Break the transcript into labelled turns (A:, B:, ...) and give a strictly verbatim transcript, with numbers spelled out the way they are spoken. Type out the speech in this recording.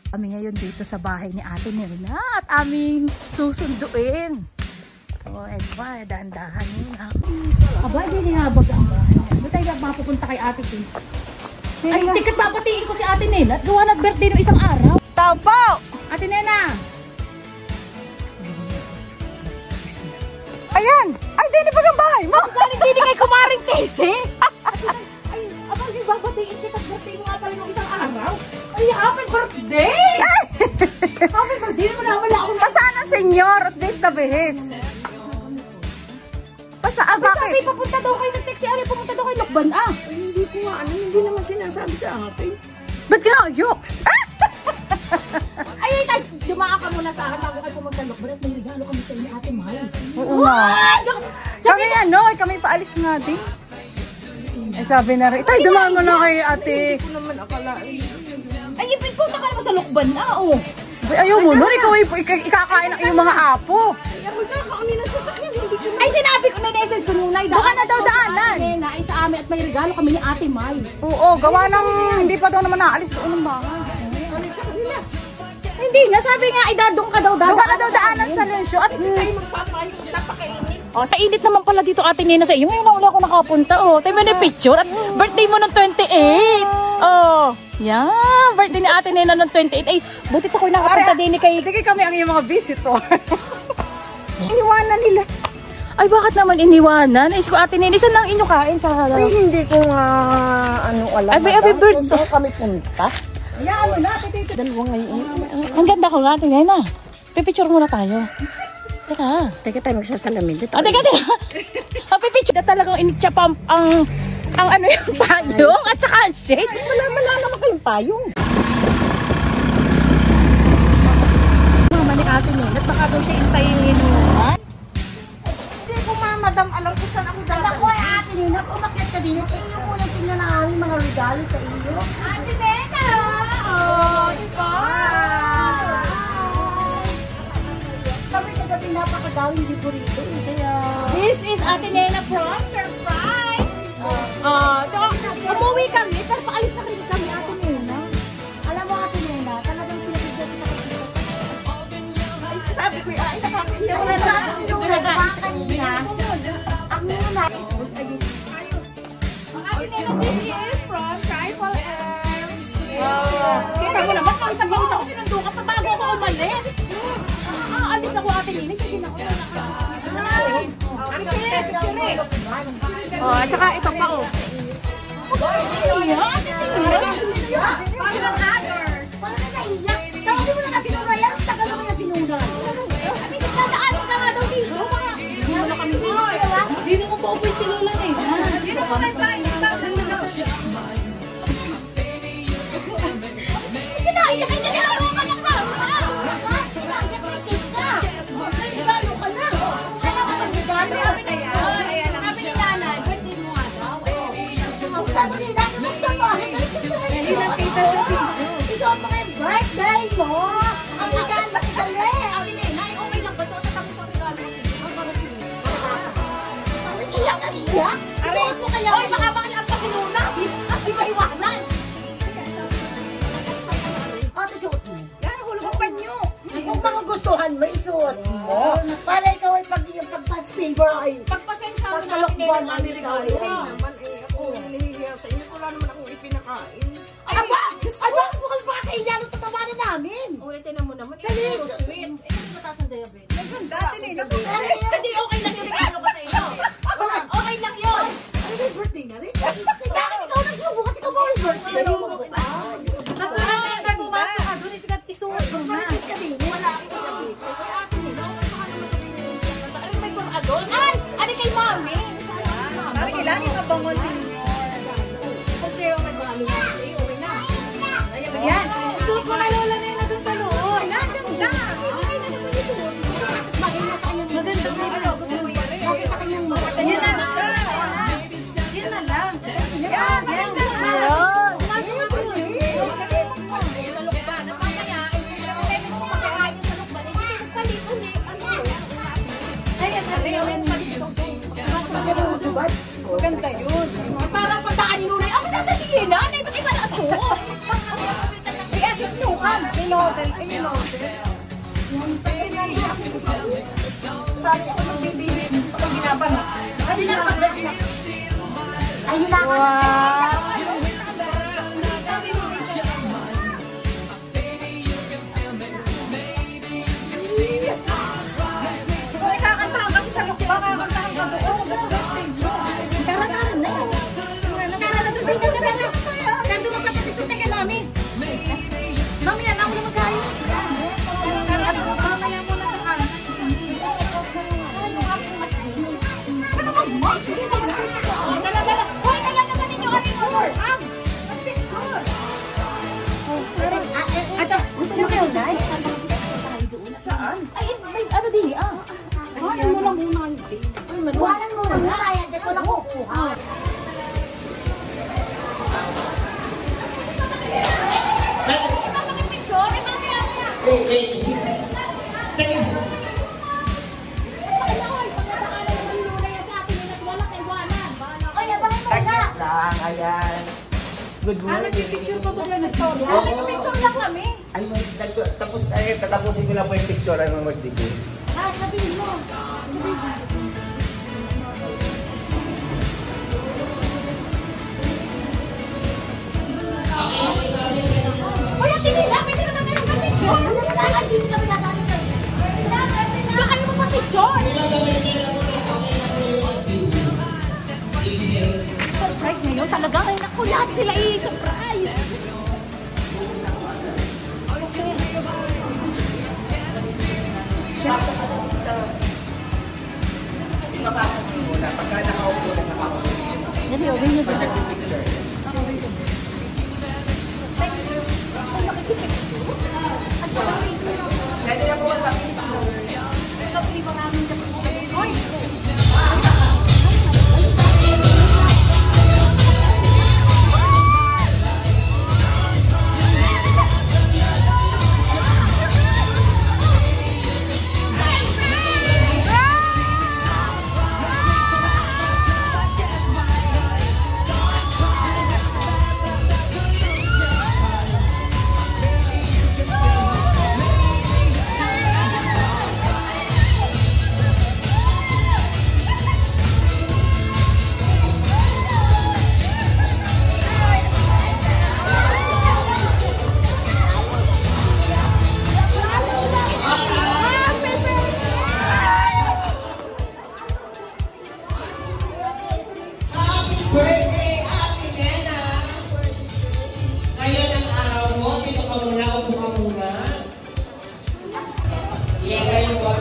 A: Kami ngayon dito sa bahay ni Ate Nena at aming susunduin. So, eh, ba, dahan-dahan yun. Aba, hindi nga ba ang bahay? Ba't tayo mapupunta kay Ate Kim? Ay, ticket papatiin ko si Ate Nena at gawa ng birthday no isang araw.
B: Tao po!
A: Ate Nena!
B: Ayan! Ay, dini ba ang bahay mo?
A: Galing din kay Kumaring Tese? Ay, aba, hindi babatiin kita at birthday mo nga pala no isang araw? Ay, happy birthday! Happy birthday mo na wala akong...
B: Pasaan ang senyor at bes na behis? Pasa, ah, bakit?
A: Sabi, papunta daw kayo ng taxi. Ari, pumunta daw kayo Lokban, ah.
C: Ay, hindi ko nga, ano, hindi naman sinasabi sa akin.
B: Ba't ginayok?
A: Ay, ay, ay, dumaan ka muna sa akin bago kayo pumunta Lokban at may regalo kami sa inyo, Ate May.
B: Oo nga. Kami ano, kami paalis nga din. Ay, sabi na rin, tay, dumaan mo na kay ate.
C: Hindi ko naman akalain.
A: Ay, ipinpunta ka naman sa Lokban, ah, oh.
B: Ay, ayaw mo nun, ikaw ay ik ikakain ng iyong mga apo.
C: Ay, ako na, kauni na sasakyan, hindi ko na.
A: Ay, sinabi ko na in-essence ko nung naidaan.
B: Doon ka na daw daanan.
A: Nena, ay sa amin at may regalo kami ni Ate May.
B: Oo, gawa ng, hindi pa daw naman naalis doon ng bahay.
C: Alis sa kanila.
A: Hindi nga, sabi nga, ay dadong ka daw dadaan.
B: Doon ka na daw daanan sa lensyo at...
C: Ay, magpapayos, napakainit.
A: Oh, sa init naman pala dito Ate Nena sa iyo. Ngayon na wala ako nakapunta. Oh, tayo mo na yung picture at birthday mo nung twenty-eight. Oh, yan. Birthday ni Ate Nena nung twenty-eight. Ay, buti ako'y nakapunta din ni kay...
B: Hindi kami ang iyong mga visitor. Iniwanan nila.
A: Ay, bakit naman iniwanan? Ay, Ate Nena, saan lang inyo kain sa...
C: Ay, hindi ko nga, ano, alam.
A: Ay, happy birthday.
C: Kung saan kami punta.
B: Hayaan mo na, titito.
C: Dalawa ngayon.
A: Ang ganda ko nga, Ate Nena. Pipicture muna tayo. Teka.
C: Teka tayo magsasalamin dito.
A: Ah, teka, teka. Ang pipicture na talagang initsa pa ang, ang, ang ano yung payong at saka ang shade.
C: Wala, wala naman kayong payong.
A: Mama ni Ate Nena, at baka daw siya intayin inuman.
B: Hindi ko ma, madam, alam ko saan ako dala.
D: Ako ay Ate Nena, umakyat ka din. Eh, yung unang tingnan na namin mga regalo sa iyo. Ate Nena! Oh, di ba? Kami kagabi napakagawing di burrito. Eh, kaya...
A: This is Ate Nena from Surprise! Ah, uh, umuwi kami, pero paalis na rin kami, Ate Nena.
D: Alam mo Ate Nena, talagang pinagigyan kita kasi sa...
A: Sabi ko, ay, nakakahiya.
D: Kaya parang tinulad pa kanina. Ang muna.
A: Ate Nena, this is from Trifle Arms. Kita mo naman, kung isang pausa ko sinundo ka pa bago ako umalis. Ah, alis ako, Ate Nena. Sige na ako.
B: Ang chirik, chirik.
A: Oh, at saka ito pa, oh.
D: Parang others. Parang naiyak. Tawagin mo na kasi nung yan. Tagal mo na sinunod. Kami sa dadaanin ka nga daw dito. Hindi mo na kami dito.
A: Hindi naman po open si Lola eh.
B: Hindi mo may bahay.
D: Kinaiyak ka niya. Nilaro ka lang ka. Kinaiyak ka kita. Regalo ka na. Kaya ka mag-regalo.
A: Sabi ni Nanay, birthday mo nga daw.
D: Buksan mo nila. Buksan mo. Nagalit ka sa iyo. Isuot mo kayo birthday mo. Ang regalo ka dali.
A: Ate Nena, ay okay lang ba ito? Tatapos ang regalo ko sa iyo.
D: Ang iyak ka iyak. Isuot mo kaya.
A: Oy, baka makilang pa si Lola. Ay, maiwanan.
D: Ate, suot mo. Yan, hulugan nyo. Kung mga gustuhan mo, isuot mo. Para ikaw ay pag yung pag-touch favor ay
A: Pagpasensya mo na Ate
D: pasalokban
A: Nena,
D: ang
A: mami regalo.
D: regalo.
C: Ay naman eh, ako nahihiya sa inyo. Wala naman akong ipinakain.
D: Ay, aba! Ay, bakit mo kayo pakakaiya ng tatawanan namin?
A: O, ito na mo naman. Ito
D: Dali.
A: puro sweet. Ito yung mataas ang diabetes.
B: Dati nila.
A: Hindi, okay lang yung regalo ko sa iyo. Okay lang yun.
D: Ay, may birthday na rin. Bakit ikaw nag-iubo? Kasi ikaw ba may birthday?
B: Tapos na natin pumasok ka doon, itikat isuot mo na.
D: Palitis ka din.
A: Wala akong diabetes. Kaya Ate Nena, okay pa ka naman sa pinag-iingat. Ano may pang adult? Ay! Ano kay mami?
B: Parang ilangin ka bangon senyor.
A: Kasi okay ba kami? Okay na.
B: Yan, isuot mo na Lola Nena doon sa loob. Yan, ganda.
D: Okay na naman isuot mo. Maganda sa kanyang maganda. Okay sa kanyang maganda.
B: Yan na lang. Yan na lang. Yan, yan na lang. Pumasok ka doon eh.
A: Sa lukban. At mamaya, ay kung mo makakain yung sa lukban, eh, hindi magpalit ulit. Ano yun?
D: Ay, ang
A: Ay, ulit palit ito.
D: maganda.
B: Maganda yun. Wow!
C: Kung ikakantahan kasi sa lukba, kakantahan ka doon.
D: Karang-karang na yan. Karang na doon. Kaya doon magkapatid kay mami. Mami, yan ako na mag-ayos. Mamaya mo na sa kanan. Ano ka mo? Dala, dala. Hoy, dala naman ninyo ang picture. Ang picture. At gusto mo kayo, Day?
C: Saan?
D: Ay, may ano din ah.
C: Ay, mo lang muna ang day.
D: Iwanan mo na. Ayan, dyan ko lang kukuha.
E: Wait, wait. Teka. Saglit lang, ayan. Good
D: Ah,
E: morning.
D: nagpipicture ka ba dyan? Nagpicture
E: Oo.
D: Nagpipicture lang kami.
E: Ay, mag- nag- tapos, ay, tatapusin ko lang po yung picture ay magdigo.
D: Ah, sabihin mo. Wala, tingin na. Pwede naman kayo mag-picture. Wala, hindi kami nagamit kayo. Hindi kami mag-picture. Surprise ngayon. Talaga ngayon ako lahat sila i-surprise.
E: Ipapasok ko muna pagka nakaupo na sa pako.
D: Yan yung rin
E: Pag nagpipicture. Pwede na po sa picture. Birthday, Ate Nena! Ngayon ang araw mo, dito ka muna, upo ka muna. Iyan kayo, wag